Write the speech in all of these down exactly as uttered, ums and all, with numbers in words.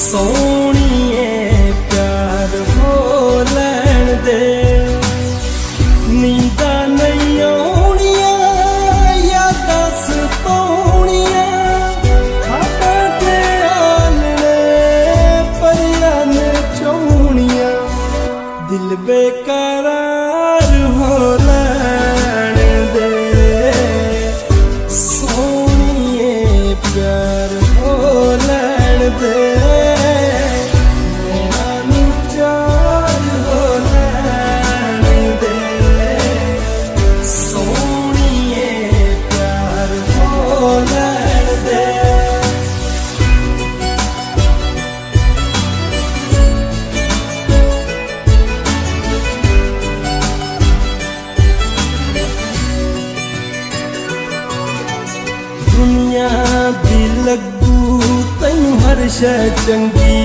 सोनिए प्यार हो लैण दे, नींदा नहीं आउणिया यादां सताउणिया, खादा ते आलणे परियां ने चौणिया, दिल बेकरार हो लैण दे, सोनिए प्यार हो लैण दे, दुनिया दी लगू तैनू हर शै चंगी,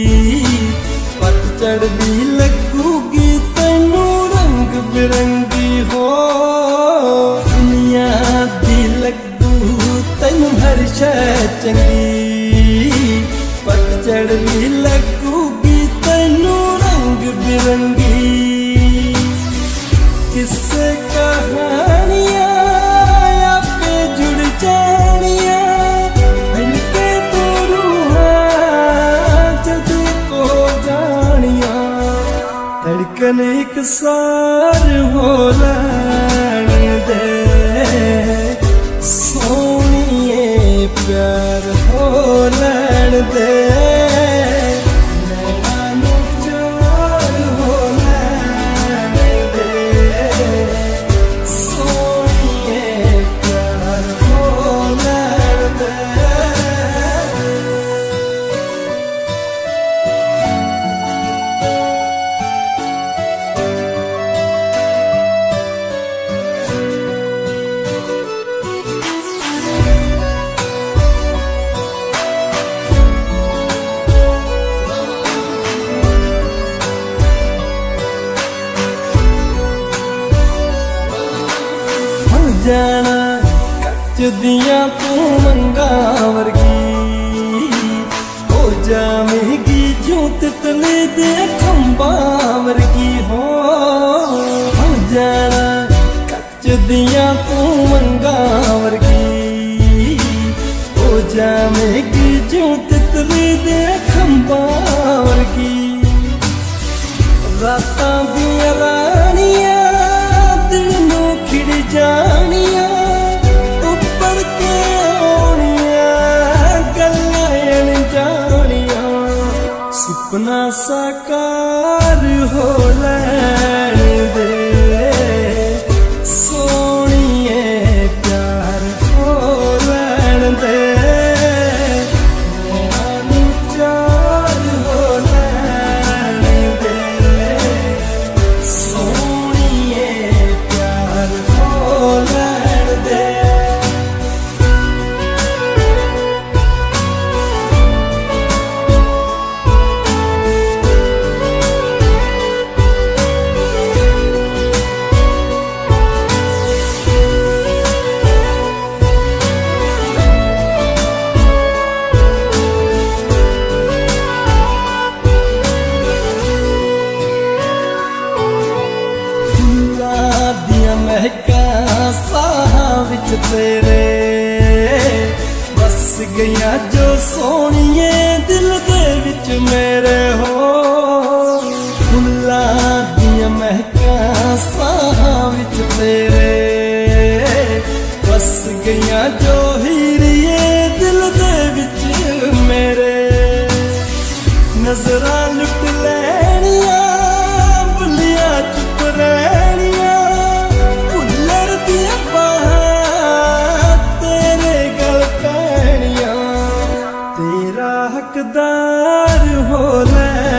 पतझड़ भी लगूगी तैनू रंग बिरंगी हो, दुनिया दी लगू तैनू हर शै चंगी, पतझड़ भी लगूगी तैनू रंग बिरंगी, किस्से कहानियां आपे जुड़ जानिया, मिलके तो रूहां जद को जानिया, धड़कन एक सार हो लैण दे, सोनिए प्यार हो लैण दे, जाना कच दियां तू मंगा वर्गी, हो जावेगी जो तितली दे खंबा वर्गी हो, हो जाना कच दियां तू मंगा वर्गी, हो जावेगी जो तितली दे खंबा वर्गी, रातां दियां रानियां दिल नू खिड़ जानिया, उपर के आउणिया गल्लां अणजानिया, सुपना साकार हो लैण दे, सोनिए प्यार हो लैण दे, चार हो लैण दे, सोनिए प्यार हो लैण दे। महका साहां विच तेरे बस गया जो सोनिए दिल दे विच मेरे हो, फुल्लां दियां महका साहां विच तेरे बस गया जो हीरिए दिल दे विच मेरे, नजरां लुट लैनियां बुलियां चुप रहनियां, हकदार हो ले